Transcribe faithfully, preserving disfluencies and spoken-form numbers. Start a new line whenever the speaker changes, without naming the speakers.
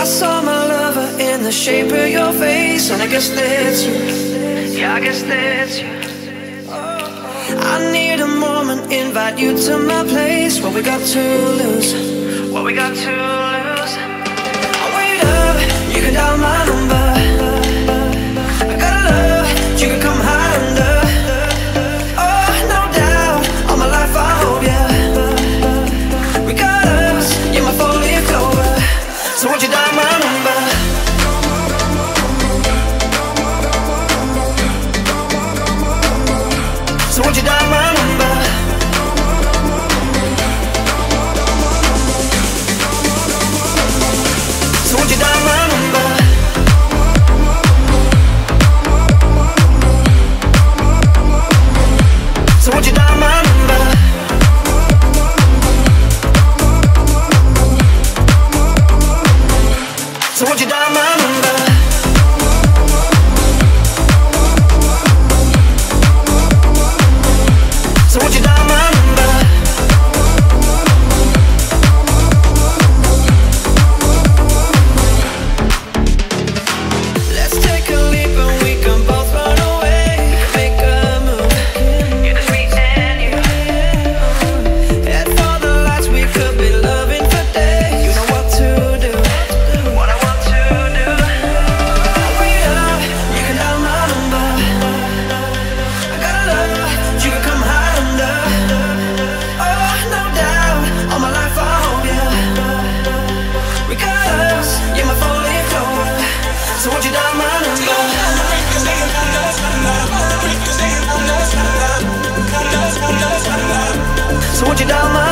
saw my lover in the shape of your face, and I guess that's you. Yeah, I guess that's you. I need a moment, invite you to my place. What we got to lose? What we got to lose? I wait up, you can dial my number. I got a love, you can come hide under. Oh, no doubt, all my life I hope, yeah. We got us, you're my four-leaf clover. So won't you dial my number? So won't you dial my number? So won't you dial my number? So won't you dial my number? So won't you dial my number? So won't you dial my number? Let's take a leap and we can both run away. Make a move in the streets and you head for the lights, we could be loving for days. You know what to do, what I want to do. Wait up, you can dial my number. I got a love, you can come hide under. Oh, no doubt, all my life I hope, yeah. We got us, you're my four-leaf clover. So won't you dial my number? So won't you dial my